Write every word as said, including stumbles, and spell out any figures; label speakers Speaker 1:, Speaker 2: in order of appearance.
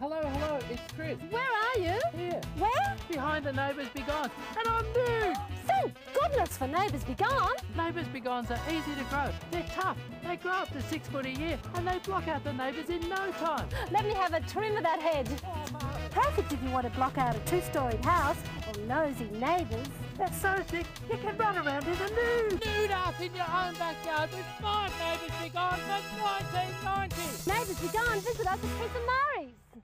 Speaker 1: Hello, hello, it's Chris.
Speaker 2: Where are you?
Speaker 1: Here.
Speaker 2: Where?
Speaker 1: Behind the Neighbours Be Gone. And I'm nude!
Speaker 2: Thank goodness for Neighbours Be Gone.
Speaker 1: Neighbours Be Gones are easy to grow. They're tough. They grow up to six foot a year and they block out the neighbours in no time.
Speaker 2: Let me have a trim of that hedge. Perfect if you want to block out a two-storied house or nosy neighbours.
Speaker 1: They're so thick you can run around in a nude. Nude up in your own backyard with five Neighbours Be Gone for nineteen ninety.
Speaker 2: Neighbours Be Gone, visit us at Keith and Murray.